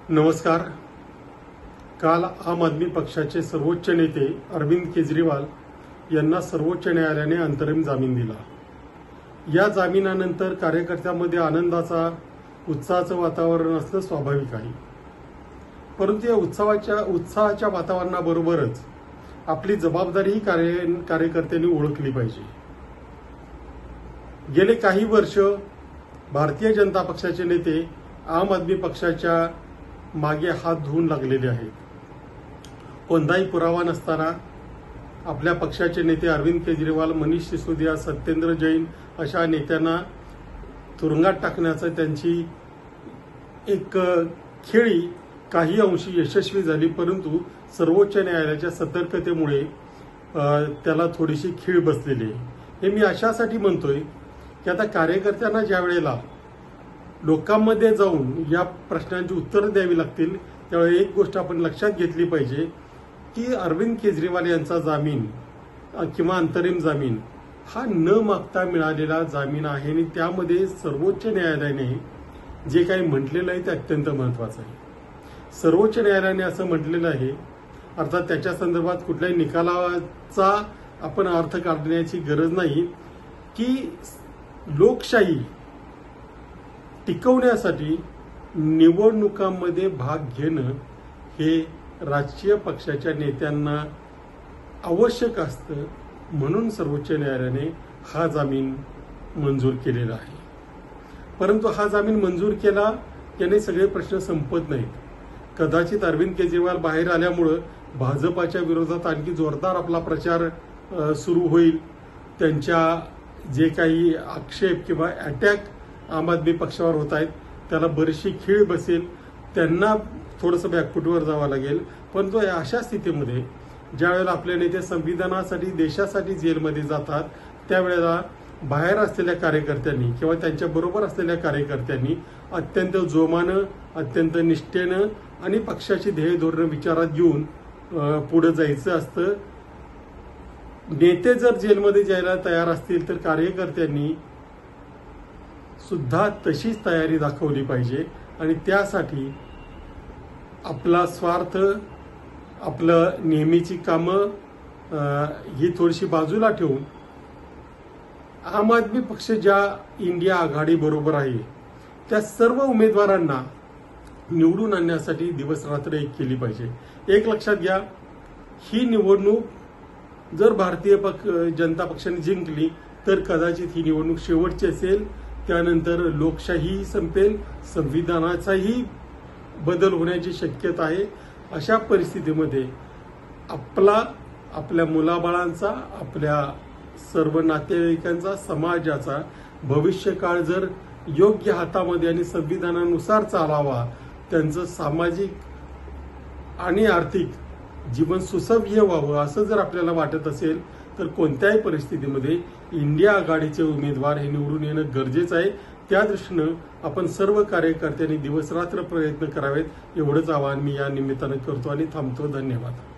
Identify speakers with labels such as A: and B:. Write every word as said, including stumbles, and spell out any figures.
A: नमस्कार। काल आम आदमी पक्षाचे सर्वोच्च नेते अरविंद केजरीवाल यांना सर्वोच्च न्यायालयाने अंतरिम जामीन दिला। या जामिनानंतर कार्यकर्त्यांमध्ये आनंदाचा उत्साहाचं वातावरण असणं स्वाभाविक आहे, परंतु या उत्सवाच्या उत्साहाच्या वातावरणाबरोबरच आपली जबाबदारीही कार्य कार्यकर्त्यांनी ओळखली पाहिजे। गेले काही वर्ष भारतीय जनता पक्षाचे नेते आम आदमी पक्षाच्या मागे हात धुवून लागलेले आहेत। कोणताही पुरावा नसताना आपल्या पक्षाचे नेते अरविंद केजरीवाल, मनीष सिसोदिया, सत्येंद्र जैन अशा नेत्यांना तुरुंगात टाकण्याचा त्यांची एक खेळी काही अंशी यशस्वी झाली, परंतु सर्वोच्च न्यायालयाच्या सतर्कतेमुळे त्याला थोडीशी खीळ बसलेली आहे। हे मी अशासाठी म्हणतोय की आता कार्यकर्त्यांना ज्या वेळेला लोकांमध्ये जाऊन या प्रश्नांची उत्तरं द्यावी लागतील, त्यावेळी एक गोष्ट आपण लक्षात घेतली पाहिजे की अरविंद केजरीवाल यांचा जामीन किंवा अंतरिम जामीन हा न मागता मिळालेला जामीन आहे आणि त्यामध्ये सर्वोच्च न्यायालयाने जे काही म्हटलेलं आहे ते अत्यंत महत्त्वाचं आहे। सर्वोच्च न्यायालयाने असं म्हटलेलं आहे, अर्थात त्याच्या संदर्भात कुठल्याही निकालाचा आपण अर्थ काढण्याची गरज नाही, की लोकशाही टिकवण्यासाठी निवडणुकांमध्ये भाग घेणं हे राजकीय पक्षाच्या नेत्यांना आवश्यक असतं, म्हणून सर्वोच्च न्यायालयाने हा जामीन मंजूर केलेला आहे। परंतु हा जामीन मंजूर केला याने सगळे प्रश्न संपत नाहीत। कदाचित अरविंद केजरीवाल बाहेर आल्यामुळं भाजपाच्या विरोधात आणखी जोरदार आपला प्रचार सुरू होईल। त्यांच्या जे काही आक्षेप किंवा अटॅक आम आदमी पक्षावर होत आहेत त्याला बरीचशी खीळ बसेल, त्यांना थोडंसं बॅकफुटवर जावं लागेल। परंतु अशा स्थितीमध्ये ज्या वेळेला आपले नेते संविधानासाठी, देशासाठी जेलमध्ये जातात, त्यावेळेला बाहेर असलेल्या कार्यकर्त्यांनी किंवा त्यांच्या बरोबर असलेल्या कार्यकर्त्यांनी अत्यंत जोमानं, अत्यंत निष्ठेनं आणि पक्षाची ध्येय धोरणं विचारात घेऊन पुढे जायचं असतं। नेते जर जेलमध्ये जायला तयार असतील तर कार्यकर्त्यांनी सुद्धा तशीच तयारी दाखवली पाहिजे आणि त्यासाठी आपला स्वार्थ, आपलं नेहमीची कामं ही थोडीशी बाजूला ठेवून आम आदमी पक्ष ज्या इंडिया आघाडी बरोबर आहे त्या सर्व उमेदवारांना निवडून आणण्यासाठी दिवस रात्र एक केली पाहिजे। एक लक्षात घ्या, ही निवडणूक जर भारतीय पक्ष जनता पक्षाने जिंकली तर कदाचित ही निवडणूक शेवटची असेल, त्यानंतर लोकशाही संपेल, संविधानाचाही बदल होण्याची शक्यता आहे। अशा परिस्थितीमध्ये आपला, आपल्या मुलाबाळांचा, आपल्या सर्व नातेवाईकांचा, समाजाचा भविष्यकाळ जर योग्य हातामध्ये आणि संविधानानुसार चालावा, त्यांचं सामाजिक आणि आर्थिक जीवन सुसह्य व्हावं असं जर आपल्याला वाटत असेल तर कोणत्याही परिस्थितीमध्ये इंडिया आघाडीचे उमेदवार हे निवडून येणं गरजेचं आहे। त्या दृष्टीनं आपण सर्व कार्यकर्त्यांनी दिवस रात्र प्रयत्न करावेत, एवढंच आवाहन मी या निमित्तानं करतो आणि थांबतो। धन्यवाद।